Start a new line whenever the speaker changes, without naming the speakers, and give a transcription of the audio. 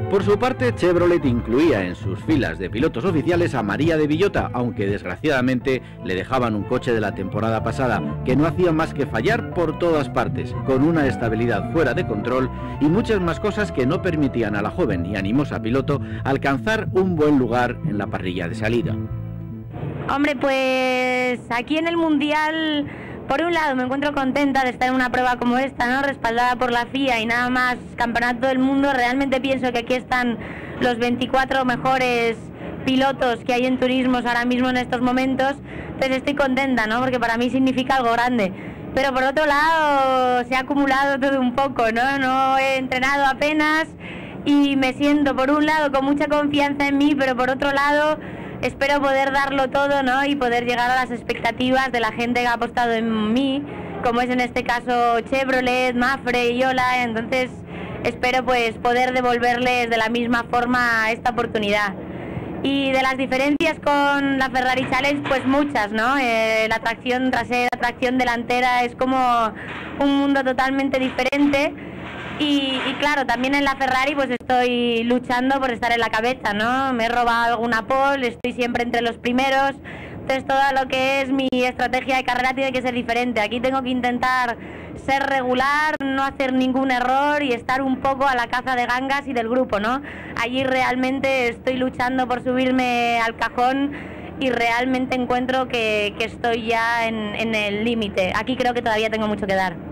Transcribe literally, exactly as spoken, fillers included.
Por su parte, Chevrolet incluía en sus filas de pilotos oficiales a María de Villota, aunque desgraciadamente le dejaban un coche de la temporada pasada que no hacía más que fallar por todas partes, con una estabilidad fuera de control y muchas más cosas que no permitían a la joven y animosa piloto alcanzar un buen lugar en la parrilla de salida.
Hombre, pues aquí en el Mundial, por un lado me encuentro contenta de estar en una prueba como esta, ¿no? Respaldada por la F I A y nada más campeonato del mundo. Realmente pienso que aquí están los veinticuatro mejores pilotos que hay en turismos ahora mismo en estos momentos. Entonces estoy contenta, ¿no? Porque para mí significa algo grande. Pero por otro lado se ha acumulado todo un poco, ¿no? No he entrenado apenas y me siento por un lado con mucha confianza en mí, pero por otro lado espero poder darlo todo, ¿no? Y poder llegar a las expectativas de la gente que ha apostado en mí, como es en este caso Chevrolet, Mapfre y Ola. Entonces espero pues poder devolverles de la misma forma esta oportunidad. Y de las diferencias con la Ferrari Challenge, pues muchas, ¿no? Eh, la tracción trasera, la tracción delantera es como un mundo totalmente diferente. Y, y claro, también en la Ferrari pues estoy luchando por estar en la cabeza, ¿no? Me he robado alguna pole, estoy siempre entre los primeros. Entonces todo lo que es mi estrategia de carrera tiene que ser diferente. Aquí tengo que intentar ser regular, no hacer ningún error y estar un poco a la caza de gangas y del grupo, ¿no? Allí realmente estoy luchando por subirme al cajón y realmente encuentro que, que estoy ya en, en el límite. Aquí creo que todavía tengo mucho que dar.